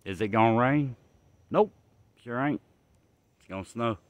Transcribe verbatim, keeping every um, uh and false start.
Is it gonna rain? Nope, sure ain't. It's gonna snow.